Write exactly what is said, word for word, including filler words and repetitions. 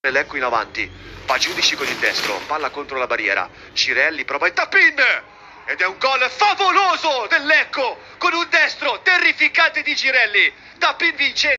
Lecco in avanti, Pagiudici con il destro, palla contro la barriera, Girelli prova il tap-in ed è un gol favoloso del Lecco con un destro terrificante di Girelli, tap-in vincente.